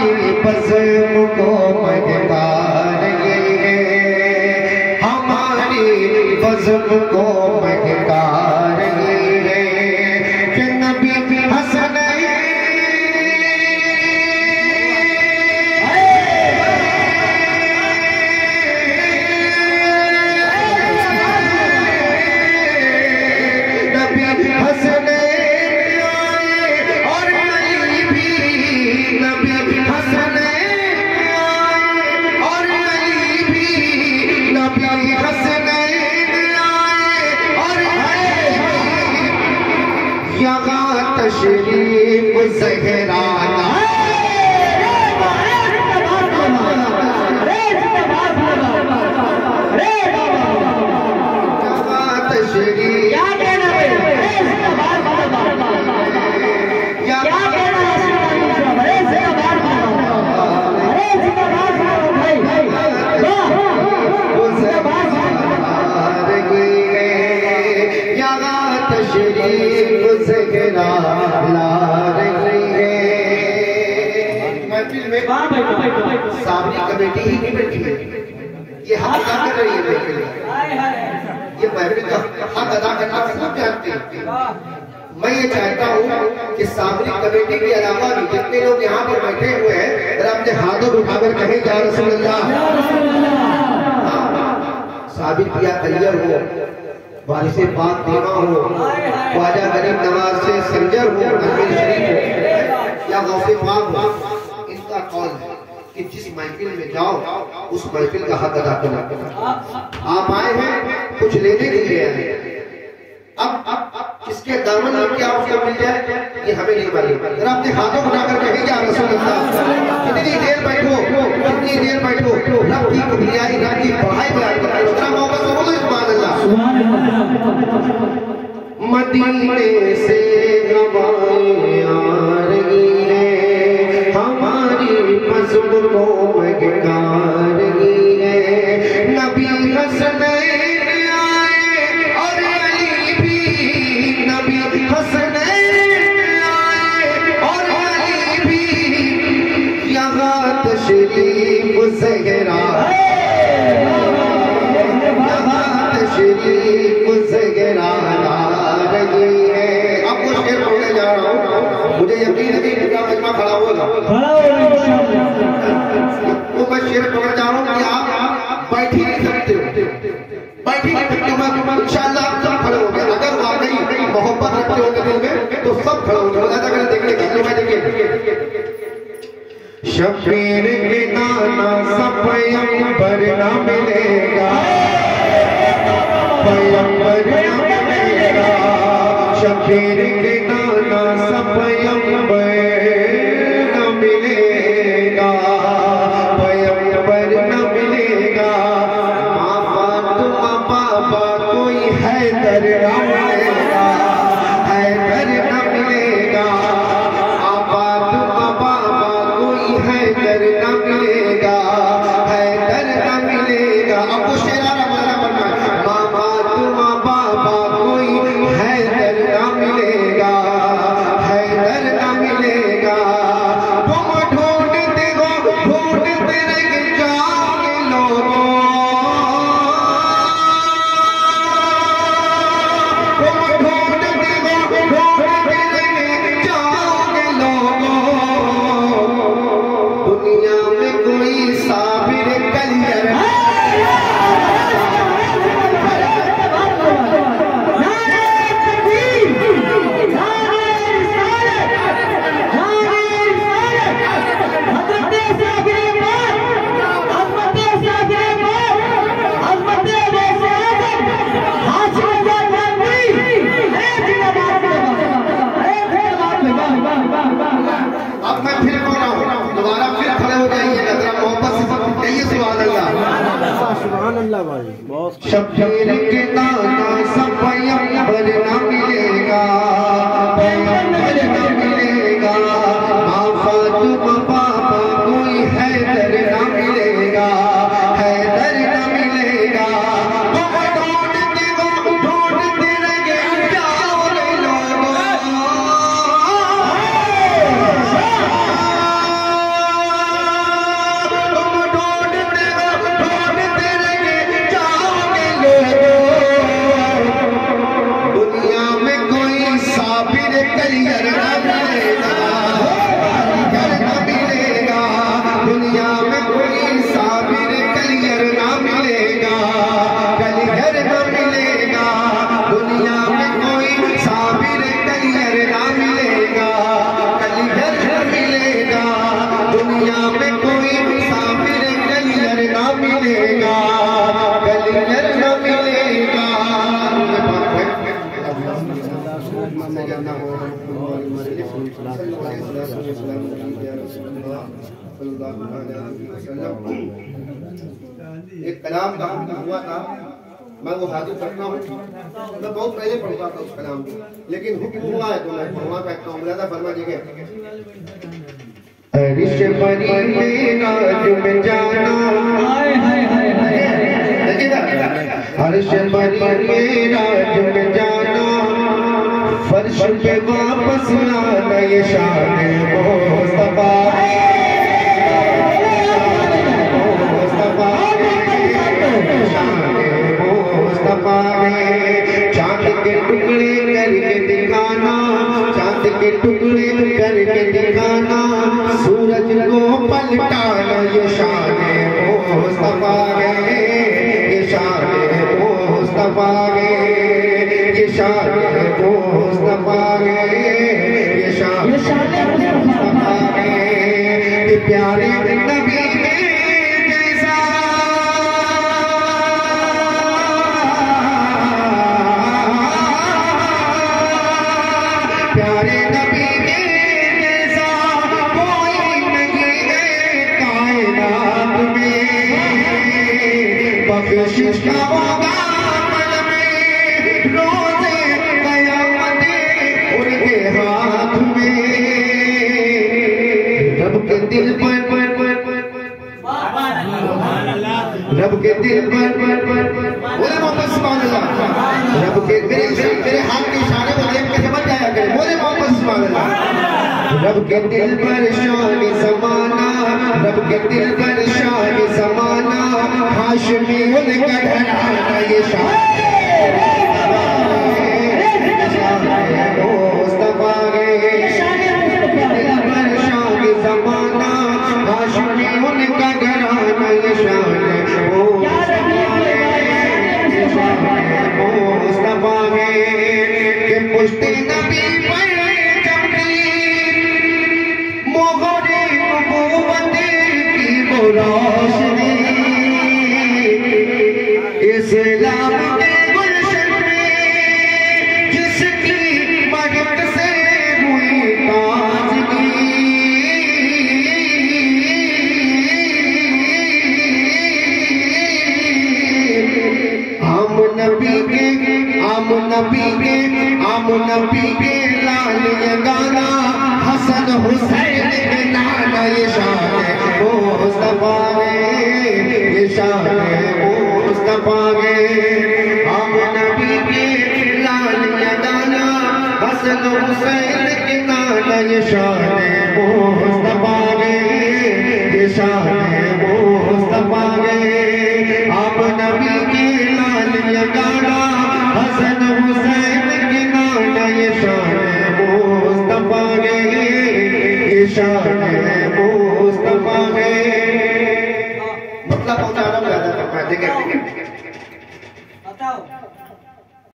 बज़्म को महकार ये है, हमारी बज़्म को महकार ये है कि नबी हसन तशरीफ ज़हराना साबरी कमेटी ही नहीं बैठी है, ये हक अदा कर रही है महफिल में। ये महफिल का हक अदा करना सब जानते हैं। मैं ये चाहता हूँ कि साबरी कमेटी के अलावा भी जितने लोग यहाँ पर बैठे हुए हैं, अगर अपने हाथों उठाकर कहें या रसूल अल्लाह, साबिर पिया तैयार हो, वारिसे पाक देवा हो, ख्वाजा गरीब नवाज से संजर हो, अजमेर शरीफ हो या गौसे पाक हो, इनका कौल है कि जिस महफिल में जाओ उस महफिल का हक अदा करना। आप आए हैं कुछ लेने के लिए आए, अब किसके दामन में क्या उसको मिल जाए ये हमें नहीं मालूम। अगर आपने हाथों उठाकर कहें या रसूल अल्लाह, कितनी देर बैठो, कितनी देर बैठो, रब की कबरियाई, रब की बढ़ाई बयान करो, इतना मोहब्बत से बोलो सुभान अल्लाह। मदीने से हवाएं आ रही है, हमारी बज़्म को महकार रही है, नबी हसनैन आए और अली भी, नबी हसनैन आए और अली भी, यहाँ तशरीफ ज़हरा, यहाँ तशरीफ ज़हरा रही है। अब कुछ शेर पढ़ने जा रहा हूँ, मुझे यकीन है कि पूरा मजमा खड़ा होगा, वो मैं शेर पकड़ जा रहा हूँ कि आप बैठ ही नहीं सकते हो, बैठ ही नहीं सकते हो। इंशाअल्लाह आप सब खड़े हो गए, अगर वाकई मोहब्बत रखते हो दिल में तो सब खड़े हो जाओ। ऐसा करें, देखने का देखिए, शबीर के नाना सपयंबर न मिलेगा, पयंबर न मिलेगा, शबीर के नाना सपयंबर न मिलेगा, पयंबर न मिलेगा, माँ फातिमा बाबा कोई हैदर न मिलेगा, हैदर न मिलेगा, माँ फातिमा बाबा कोई हैदर न मिलेगा, हैदर न मिलेगा। अब वो शेरा हमारा बनना है, माँ फातिमा बाबा कोई हैदर न मिलेगा, हैदर न मिलेगा, तुम ढूंढते रह जाओगे लोगों, तुम ढूंढते रह जाओगे लोगों, दुनिया में कोई साबिर कलियर शबीर के नाना सपयंबर न मिलेगा, पयंबर न मिलेगा, माँ फातिमा बाबा कोई हैदर न मिलेगा, हैदर न मिलेगा, तुम ढूंढते रह जाओगे लोगों, सल्लल्लाहु अलैहि वसल्लम। एक कलाम का हुआ था, मैं वो हाजिर करता हूँ। मैं बहुत पहले पढ़ता था उस कलाम को, लेकिन हुक्म हुआ है तो मैं पढ़वा कहता हूँ। मुलादा फरमा दीजिए। अरिश परी मेरा जुम जाना, अरिश परी मेरा जुम जाना, फर्श पे वापस आना ये शान मुस्तफा है, मुस्तफा है। चांद के टुकड़े करके दिखाना, चांद के टुकड़े करके दिखाना, सूरज को पलटाना ये शान मुस्तफा है, ये शान मुस्तफा है, ये शान मुस्तफा है, ये शान मुस्तफा है। ये प्यारे नबी ने जैसा प्यारे नबी ने जैसा कोई नहीं है कायनात में, बख्शिश का होगा पल में, रोज़े क़यामत उनके हाथ में। रब के दिल पर रब के दिल पर बोले मोहम्मद सुभान अल्लाह। रब के मेरे हाथ के इशारे को देख के समझ जाया करे, बोले मोहम्मद सुभान अल्लाह। रब के दिल पर शान समाना, रब के दिल पर शान समाना, हाशमी उनका घराना ये शान मुस्तफा है, दिल पर शान समाना, हाशमी उनका घराना ये शान मुस्तफा है। कि पुश्ते नबी पर जमती मोहरे नबूवत की वो रोशनी, इस्लाम के गुलशन में जिसकी मदद से हुई ताजगी, आम नबी के लाल ये गाना, हसन हुसैन के नाना ये शान मुस्तफा है, ये शान मुस्तफा है। आम नबी के लाल ये गाना, हसन हुसैन के नाना ये शान मुस्तफा है, ये शान मुस्तफा है। आम नबी के लाल ये गाना, हसन हुसैन के नाना ये शान मुस्तफा है, ये शान मुस्तफा है। मतलब पहुंचाना ज्यादा करना है। ठीक है बताओ।